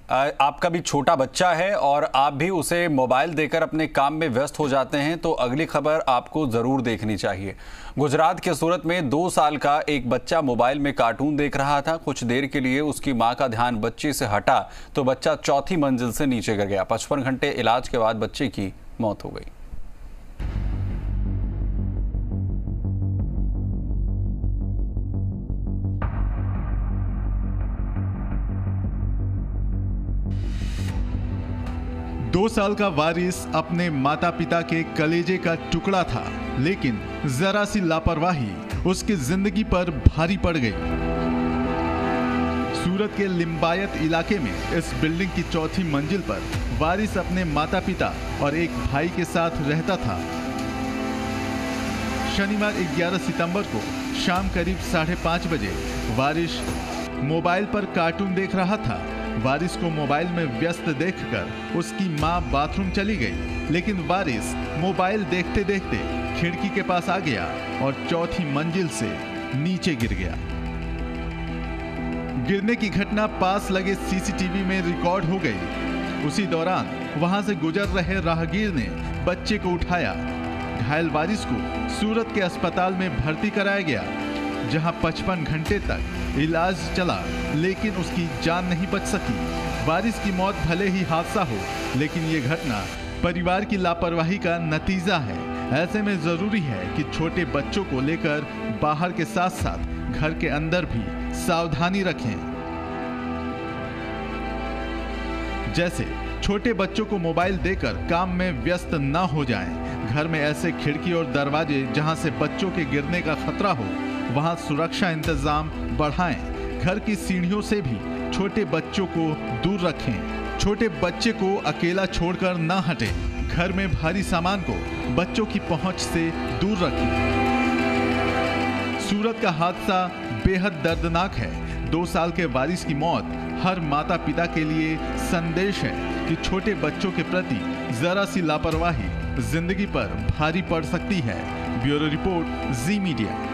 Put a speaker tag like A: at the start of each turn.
A: आपका भी छोटा बच्चा है और आप भी उसे मोबाइल देकर अपने काम में व्यस्त हो जाते हैं, तो अगली खबर आपको जरूर देखनी चाहिए। गुजरात के सूरत में 2 साल का एक बच्चा मोबाइल में कार्टून देख रहा था। कुछ देर के लिए उसकी मां का ध्यान बच्चे से हटा तो बच्चा चौथी मंजिल से नीचे गिर गया। 55 घंटे इलाज के बाद बच्चे की मौत हो गई।
B: दो साल का वारिस अपने माता पिता के कलेजे का टुकड़ा था, लेकिन जरा सी लापरवाही उसकी जिंदगी पर भारी पड़ गई। सूरत के लिम्बायत इलाके में इस बिल्डिंग की चौथी मंजिल पर वारिस अपने माता पिता और एक भाई के साथ रहता था। शनिवार 11 सितंबर को शाम करीब 5:30 बजे वारिस मोबाइल पर कार्टून देख रहा था। वारिस को मोबाइल में व्यस्त देखकर उसकी मां बाथरूम चली गई, लेकिन वारिस मोबाइल देखते देखते खिड़की के पास आ गया और चौथी मंजिल से नीचे गिर गया। गिरने की घटना पास लगे सीसीटीवी में रिकॉर्ड हो गई। उसी दौरान वहां से गुजर रहे राहगीर ने बच्चे को उठाया। घायल वारिस को सूरत के अस्पताल में भर्ती कराया गया, जहां 55 घंटे तक इलाज चला, लेकिन उसकी जान नहीं बच सकी। वारिस की मौत भले ही हादसा हो, लेकिन ये घटना परिवार की लापरवाही का नतीजा है। ऐसे में जरूरी है कि छोटे बच्चों को लेकर बाहर के साथ साथ घर के अंदर भी सावधानी रखें। जैसे छोटे बच्चों को मोबाइल देकर काम में व्यस्त न हो जाएं। घर में ऐसे खिड़की और दरवाजे जहां से बच्चों के गिरने का खतरा हो, वहां सुरक्षा इंतजाम बढ़ाएं। घर की सीढ़ियों से भी छोटे बच्चों को दूर रखें। छोटे बच्चे को अकेला छोड़कर न हटें। घर में भारी सामान को बच्चों की पहुंच से दूर रखें। सूरत का हादसा बेहद दर्दनाक है। 2 साल के वारिस की मौत हर माता पिता के लिए संदेश है कि छोटे बच्चों के प्रति जरा सी लापरवाही जिंदगी पर भारी पड़ सकती है। Bureau report, Zee media.